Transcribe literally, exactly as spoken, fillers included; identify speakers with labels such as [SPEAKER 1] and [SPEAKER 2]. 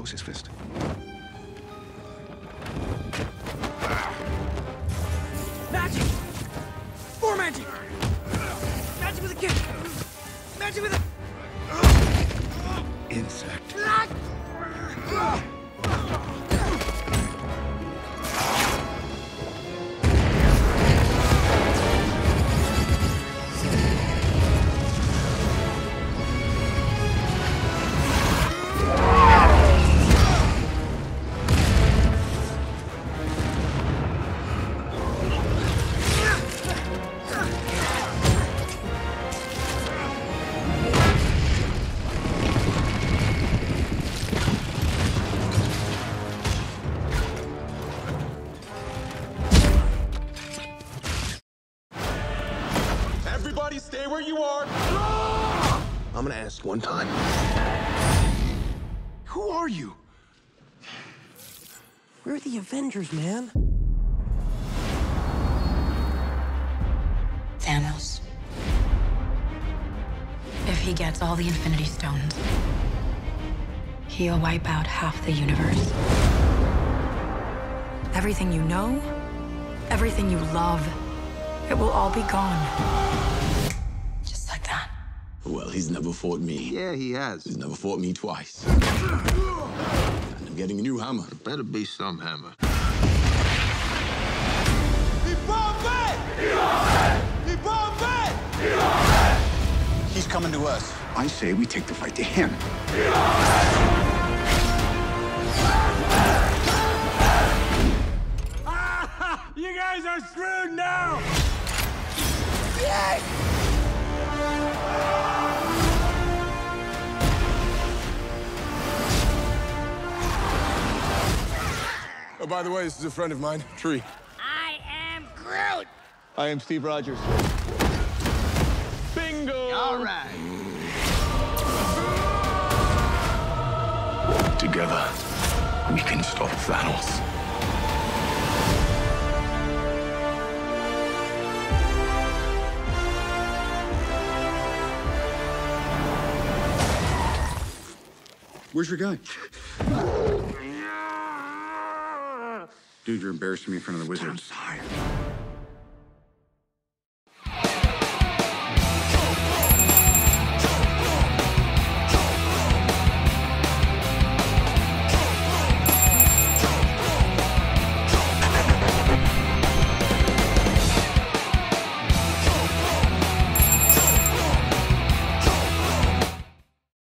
[SPEAKER 1] close his fist.
[SPEAKER 2] Magic! More magic! Magic with a kick! Magic with a...
[SPEAKER 1] Insect.
[SPEAKER 3] Everybody stay where you are!
[SPEAKER 1] I'm gonna ask one time. Who are you?
[SPEAKER 2] We're the Avengers, man.
[SPEAKER 4] Thanos. If he gets all the Infinity Stones, he'll wipe out half the universe. Everything you know, everything you love, it will all be gone. Just like that.
[SPEAKER 3] Well, he's never fought me.
[SPEAKER 1] Yeah, he has.
[SPEAKER 3] He's never fought me twice. And I'm getting a new hammer.
[SPEAKER 1] It better be some hammer.
[SPEAKER 5] He's coming to us.
[SPEAKER 1] I say we take the fight to him.
[SPEAKER 2] You guys are screwed now!
[SPEAKER 6] Oh, by the way, this is a friend of mine, Tree.
[SPEAKER 2] I am Groot!
[SPEAKER 6] I am Steve Rogers. Bingo!
[SPEAKER 1] All right. Together, we can stop Thanos. Where's your guy? Dude, you're embarrassing me in front of the wizard. I'm sorry.